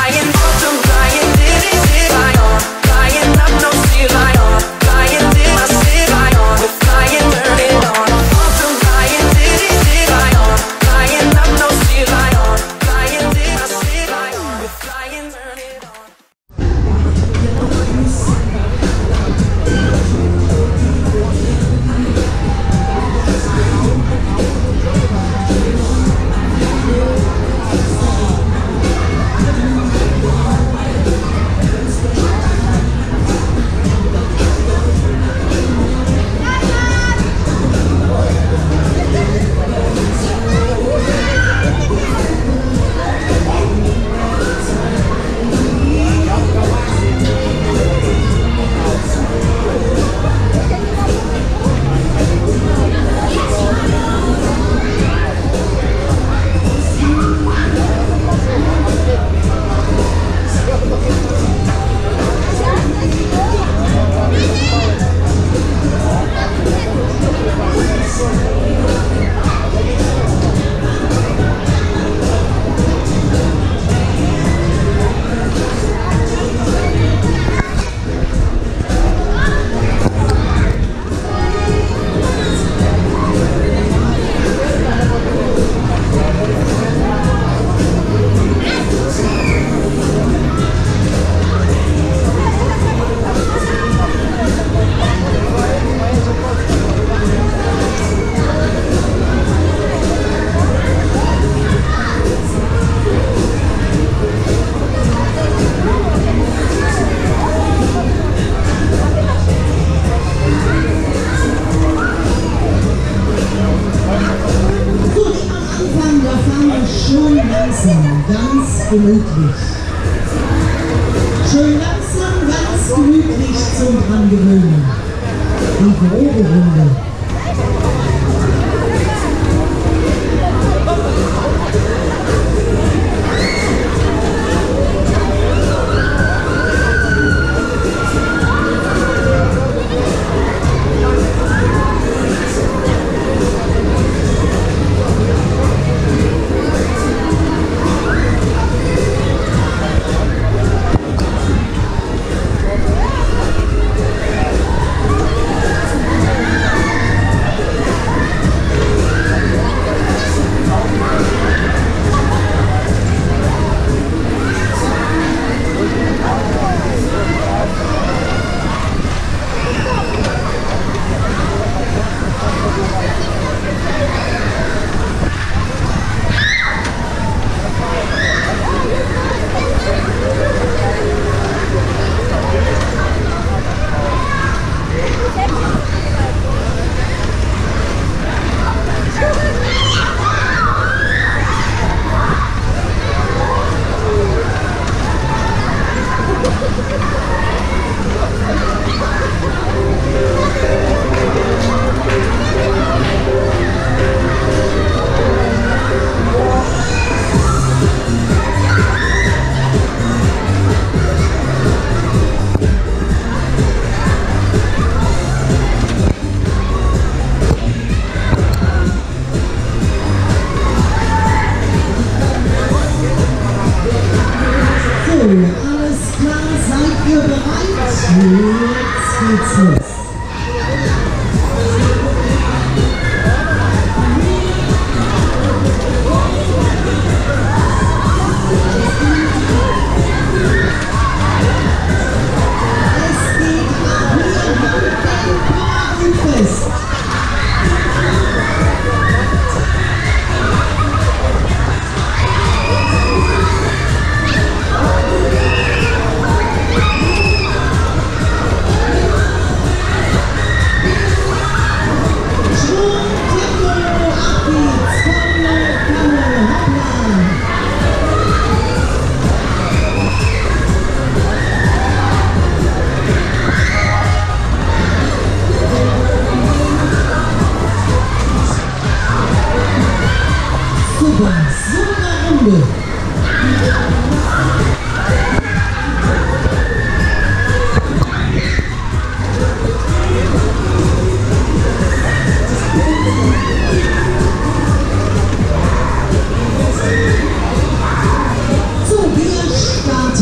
gemütlich. Schön langsam, ganz gemütlich zum Drangewöhnen. Die grobe Runde. Alles klar, seid ihr bereit? Jetzt geht's los. Es geht ab hier an den Fest.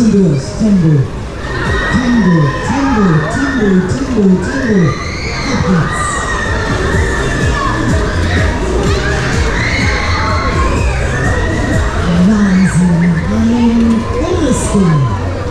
sie durch. Tempo. Tempo, Tempo, Tempo, Tempo, Tempo. Ab geht's. Wahnsinn. Ein irres Ding.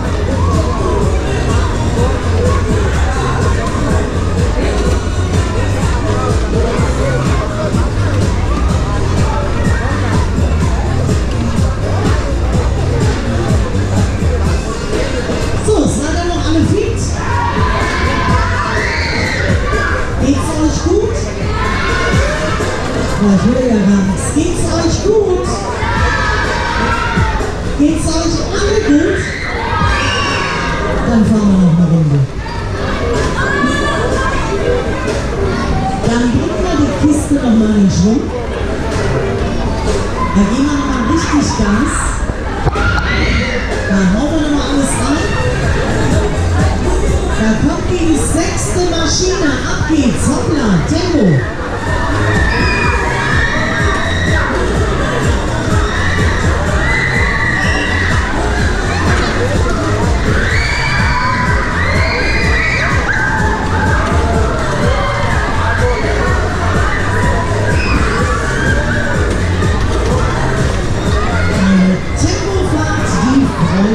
Ich will ja gar nichts. Geht's euch gut? Geht's euch alle gut? Dann fahren wir noch eine Runde. Dann bringen wir die Kiste noch mal in Schwung. Da gehen wir noch mal richtig Gas. Da hauen wir noch mal alles rein. Da kommt die 6. Maschine. Ab geht's. Hoppla. Tempo.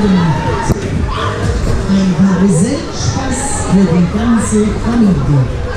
Ein Karussellspaß für die ganze Familie.